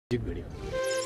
Music video.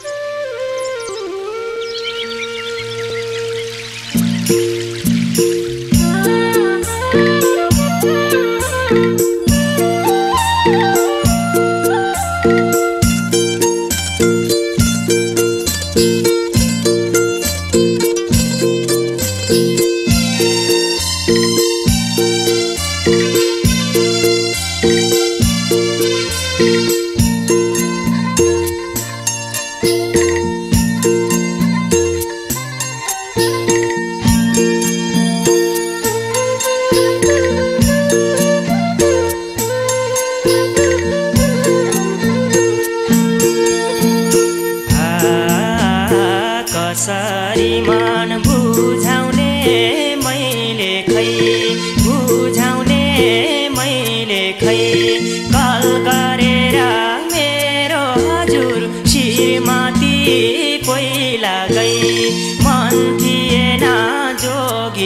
कसरी मन बुझाउने मैले खै बुझाउने मैले खै कल गरेर मेरो हजुर श्रीमती पहिला गई मन थिएन जोगी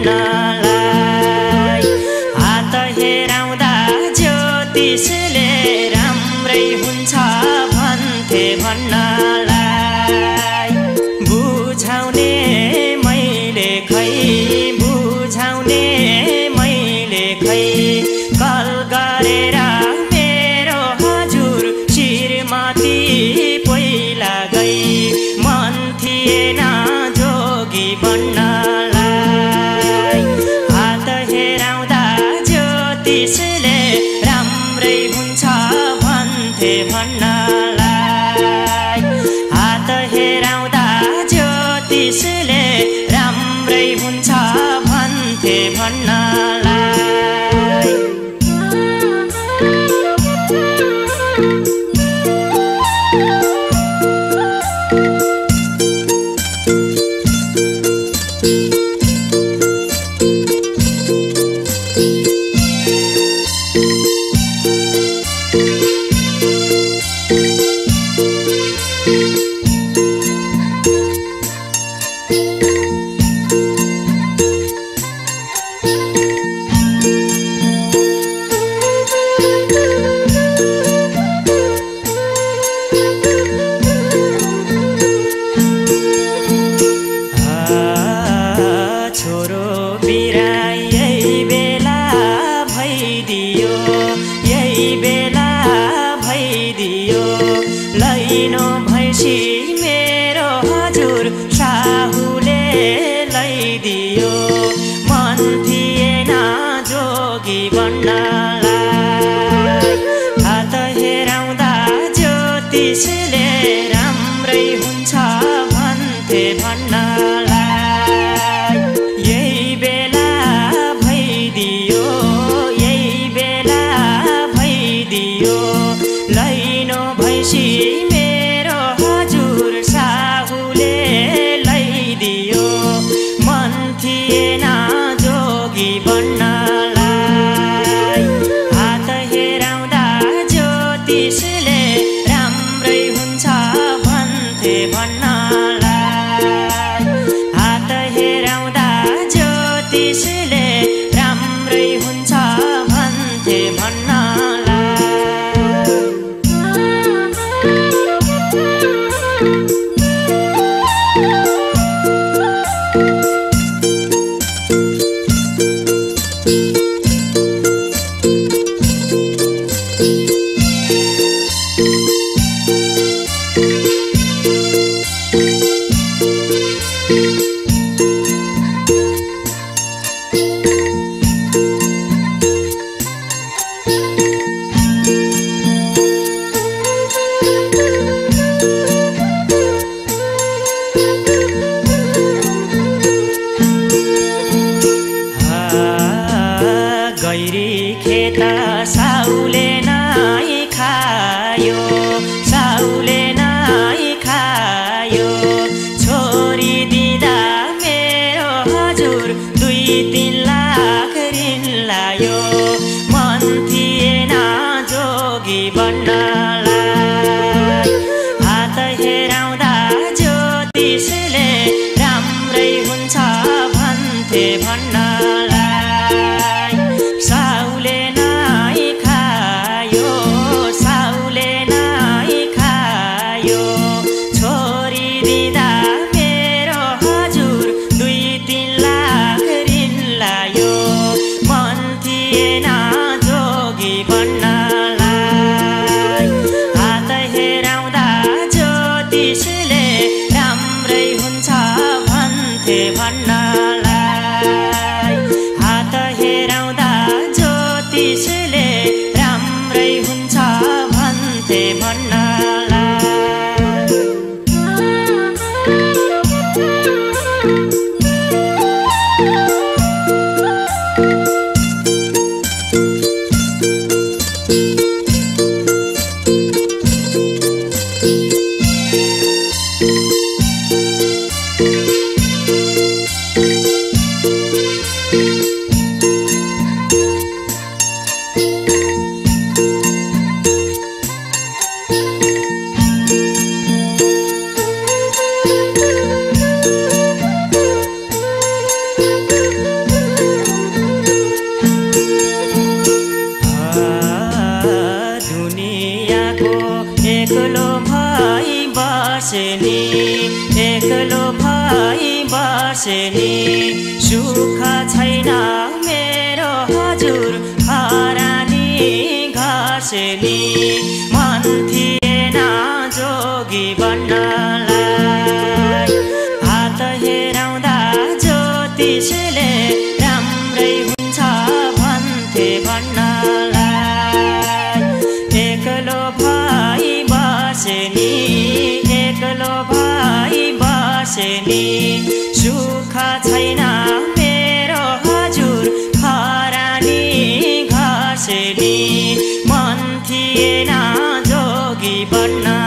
बन्नलाई हात हेराउँदा ज्योतिषले राम्रै हुन्छ भन्थे भन्नलाई बुझाउने मैले खै बुझाउने मैले खै कल गरेर मेरो हजुर श्रीमती पहिला गई मन थिएन जोगी बन्नलाई हात हेराउँदा ज्योतिषले राम्रै हुन्छ भन्थे भन्नलाई हात हेराउँदा ज्योतिषले राम्रै हुन्छ भन्थे भन्नलाई छोरो बिराई यही बेला भइदियो यही बेला भइदियो लैनो भैँसी मेरो हजुर साहुले लैदियो मन थिएन जोगी बन्नलाई हात हेराउँदा ज्योतिषले राम्रै हुन्छ भन्थे भन्नलाई यही बेला भइदियो यही बेला भइदियो लैनो भैँसी मेरो हजुर साहुले लैदियो मन थिएन जोगी बन्नलाई हात हेराउँदा ज्योतिषले राम्रै हुन्छ भन्थे भन्नलाई हात हेराउँदा ज्योतिषले राम्रै हुन्छ भन्थे भन्नलाई गैरी खेता साउले नै खायो साउले नै खायो छोरी दिँदा मेरो हजुर 2-3 लाख ऋण लायो मन थिएन जोगी बन्नलाई हात हेराउँदा ज्योतिषले राम्रै हुन्छ भन्थे भन्नलाई साउले नै खायो साउले नै खायो भन्नला एक्लो भाइ बसेनी एक्लो भाइ बसेनी सुख छैन मेरो हजुर हरानी घसेनी मन थिएन जोगी बन्नलाई हात हेराउँदा ज्योतिषले राम्रै हुन्छ भन्थे भन्नलाई एक्लो भाइ बसेनी एक्लो भाइ बसेनी सुख छैन मेरो हजुर हरानी घसेनी मन थिएन जोगी बन्न